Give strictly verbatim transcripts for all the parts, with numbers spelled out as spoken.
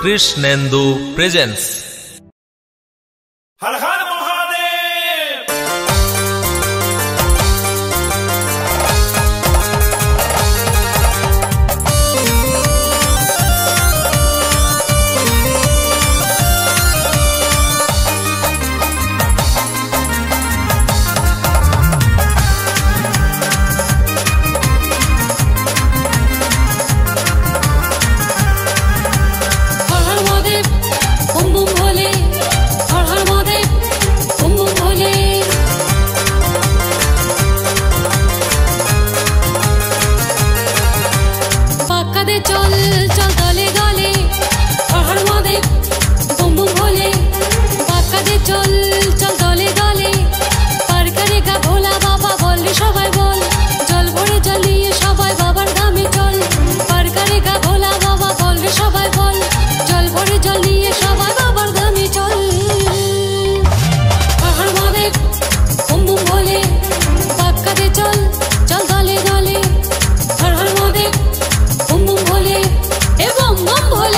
Krishnendu presence. हर हर चल चल गले गले हर हर महादेव बम बम भोले पाक्का दे चल चल गले गले पार करेगा भोला बाबा बोल रे सबाई बोल जल भरे जल निये सबाई बाबार धामे चल पार करेगा भोला बाबा बोल रे सबाई बोल जल भरे जल निये सबाई बाबार धामे चल हर हर महादेव बम बम भोले पाक्का दे चल चल गले गले हर हर महादेव बम बम भोले ए बम बम भोले।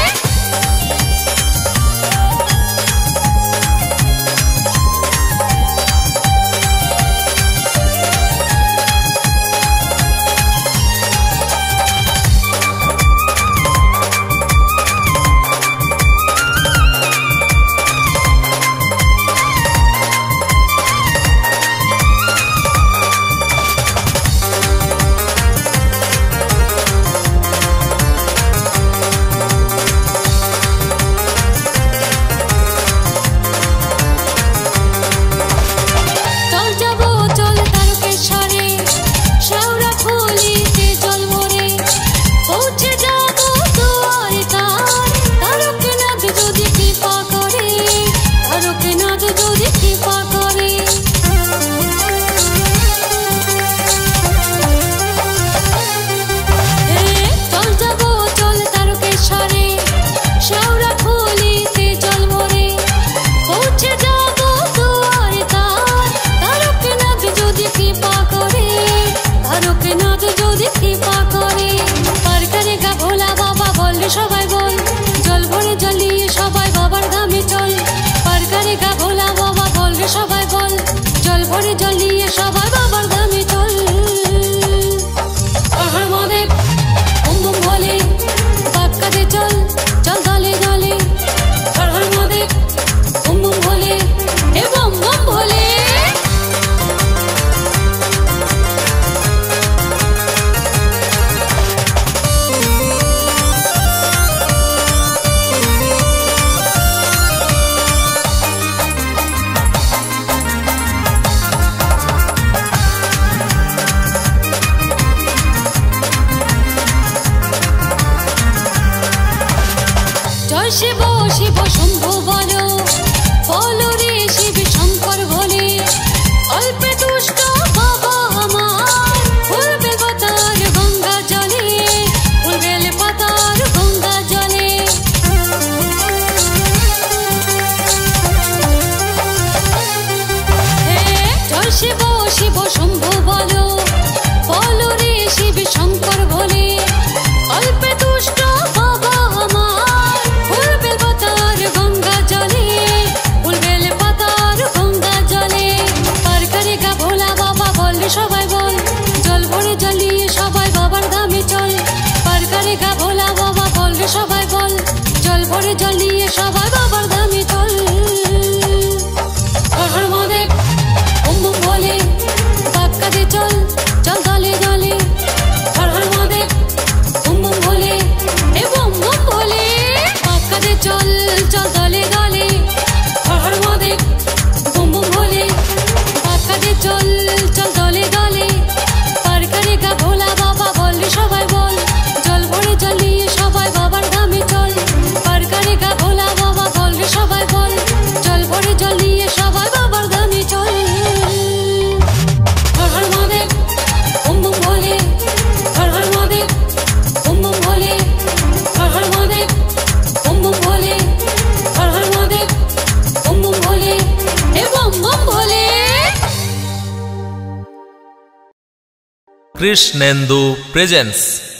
सबाई बोल जल भरे जल निये सबाई बाबार धामे चल पार करेगा भोला बाबा बोल रे सबाई बोल जल भरे जल निये सबाई बाबार धामे चल हर हर महादेव बम बम भोले पाक्का दे चल चल गले गले हर हर महादेव बम बम भोले ए बम बम भोले। जय शिव शिव शंभु बोलो बोलो रे शिव शंकर भोले अल्पे दुष्ट बाबा हमार फूल बेल पतार गंगा जले फूल बेल पतार गंगा जले जय शिव शिव शंभु बोलो बोलो रे शिव शंकर भोले अल्पे दुष्ट बाबा हमार फूल बेल पतार गंगा जले फूल बेल पतार गंगा जले पार करेगा भोला बाबा बोल रे सबाई बोल जल भरे जल निये सबाई बाबार धामे चल पार करेगा भोला बाबा बोल रे सबाई बोल जल भरे जल निये सबाई बाबार धामे चल हर हर महादेव बम बम भोले पाक्का दे चल चल गले गले हर हर महादेव बम बम भोले ए बम बम भोले पाक्का दे चल चल गले गले हर हर महादेव बम बम भोले पाक्का दे चल चल गले गले पार करेगा भोला बाबा बोल रे सबाई बोल जल भरे जल निये सबाई बाबार धामे चल पार करेगा भोला बाबा बोल रे सबाई बोल जल भरे जल निये सबाई बाबार धामे चल हर हर महादेव बम बम भोले हर हर महादेव बम बम भोले हर हर महादेव बम बम भोले हर हर महादेव बम बम भोले ए बम बम भोले। कृष्णेन्दु प्रेजेंस।